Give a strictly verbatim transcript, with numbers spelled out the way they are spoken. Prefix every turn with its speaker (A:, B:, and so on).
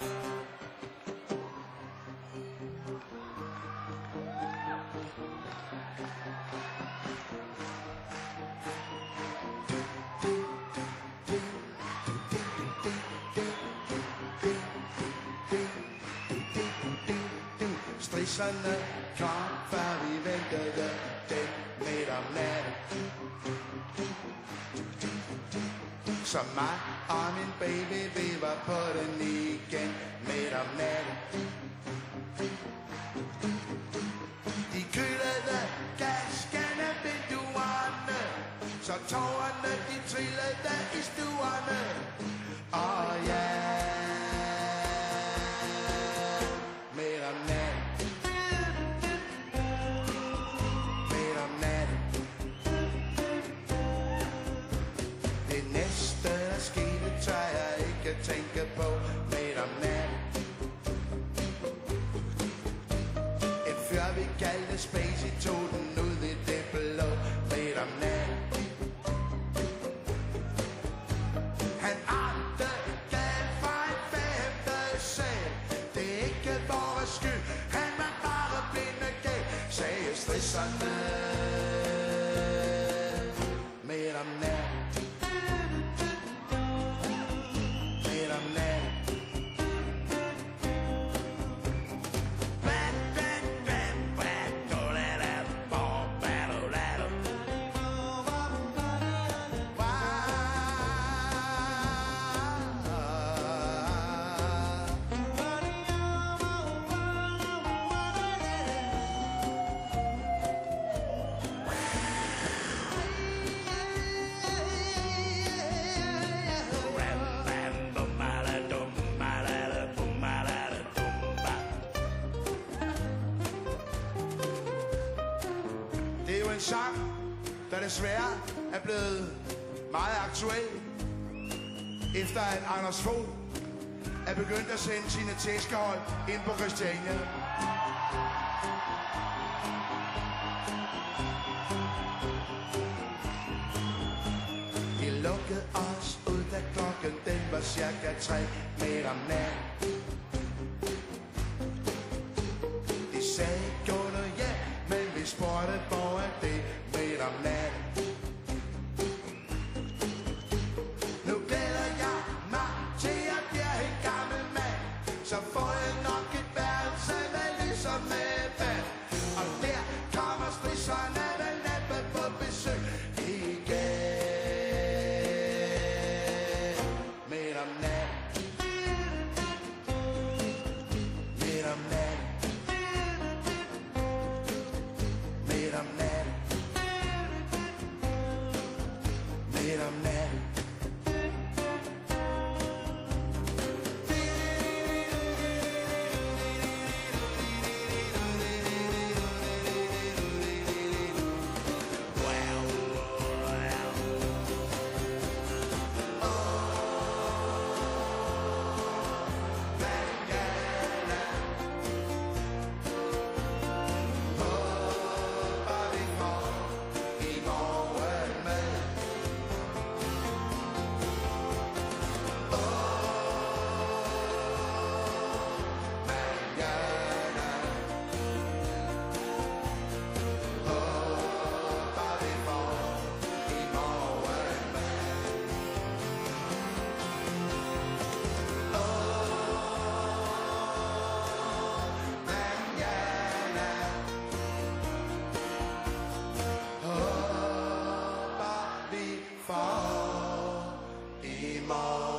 A: Strisserne kom, før vi ventede den midt om natten. Så mig og min baby, vi var på den igen midt om natten. De kølede gaskerne vinduerne, så tårerne de trillede i stuerne. Og ja, midt om natten. Tænke på midt om natten. En fyr vi kaldte Spacey tog den ud i det blå midt om natten. Han armte galt fra en femte sal. Det er ikke vores skyld, han var bare blinde gal, sagde strisserne midt om natten. En sang, der desværre er blevet meget aktuel, efter at Anders Fogh er begyndt at sende sine tæskehold ind på Christiania. De lukkede os ud, da klokken den var cirka tre midt om natten. De sagde gå nu hjem, men vi spurgte, hvor er det midt om natten. Nu glæder jeg mig til at blive en gammel mand, så får jeg nok et værelse med ligesom med vand. Og der kommer strisserne vel næppe på besøg igen midt om natten. Midt om natten. Midt om natten. Midt om natten. For i morgen.